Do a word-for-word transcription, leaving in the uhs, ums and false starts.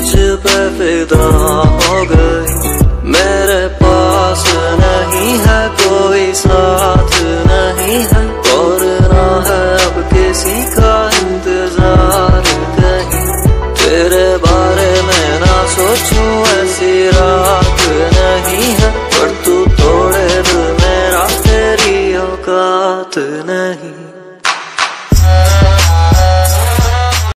तुझ पे फिदा हो गई। मेरे पास नहीं है कोई साथ नहीं है, और ना है अब किसी का इंतजार कहीं। तेरे बारे में ना सोचूं ऐसी रात नहीं है, पर तू तोड़े दिल मेरा तेरी औकात नहीं।